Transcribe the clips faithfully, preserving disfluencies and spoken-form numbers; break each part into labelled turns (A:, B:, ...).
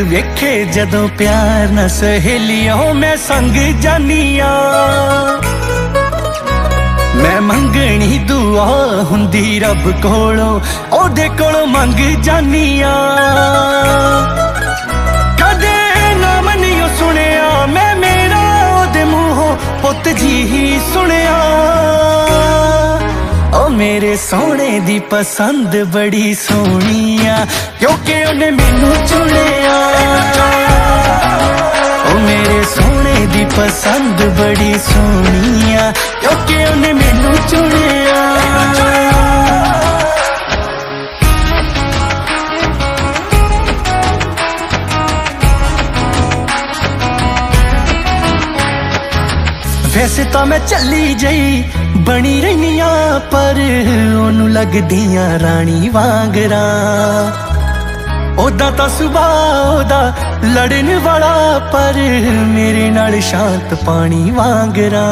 A: वेखे जदों प्यार न सहेलियों मैं संग जानिया। मैं मंगनी दुआ हुंदी रब कोलों ओदे कोलों मंग जानिया। कदे ना मनियो सुनिया मैं मेरा ओदे मुंहों पुत जी ही सुनिया। ओ मेरे सोने दी पसंद बड़ी सोनिया क्योंकि उन्हें मैनू चुनिया। ओ मेरे सोने दी पसंद बड़ी सोनिया क्योंकि उन्हें मैनू चुनिया। वैसे तो मैं चली जई बनी रहीनिया पर ओनू लगदियां रानी वांगरा। ओदा तो सुभाव ओदा लड़न वाला पर मेरे नाल शांत पानी वांगरा।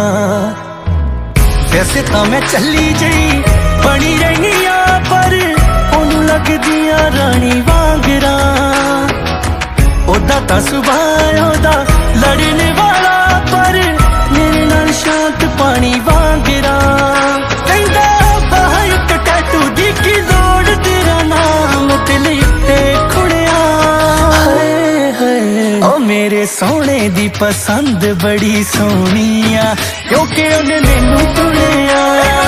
A: वैसे तो मैं चली जई बनी रहीनिया पर ओनू लगदियां रानी वांगरा। ओदा तो सुभाव ओदा लड़न वाला पर मेरे नाल शांत पानी वांगरा। कहंदा बाहर एक टैटू दी की लोड़ तेरा नाम ते लिखे खुड़िया। ओ मेरे सोने दी पसंद बड़ी सोनिया क्योंकि उन्हें मैनू चुनिया।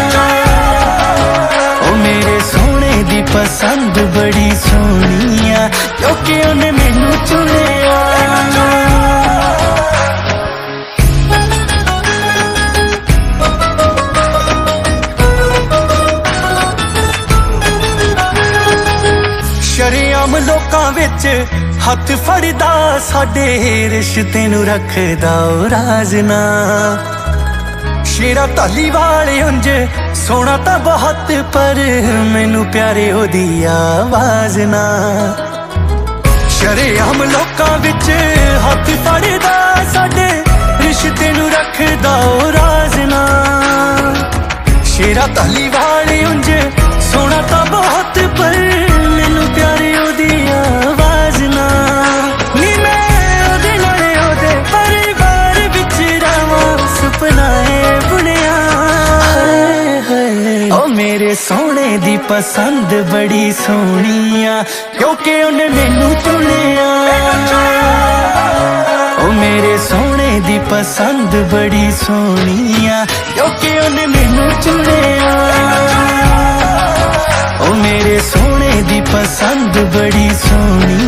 A: ओ मेरे सोने दी पसंद बड़ी सोनिया क्योंकि उन्हें मैनू चुनिया। शरेआम लोकां विच हथ फड़दा साडे रिश्ते नू रखदा ओ राजना। शेरा धालीवाल उंज सोना तां बहुत पर मैनू प्यारे ओदी आवाज ना। शरेआम लोकां विच हथ फड़दा साडे रिश्ते नू रखदा ओ राजना। शेरा धालीवाल उंज सोना तां बहुत पर मैनू प्यारे ओदी आवाज ना। नी मैं ओदे नाले ओदे परिवार विच रवां सुपना ए बुनिया। ओ मेरे सोने दी पसंद बड़ी सोनिया क्योंकि उन्हें मैनू चुनिया। ओ मेरे सोने दी पसंद बड़ी सोनिया क्योंकि उन्हें मैनू चुनिया। ओ मेरे सोने दी पसंद बड़ी सोनी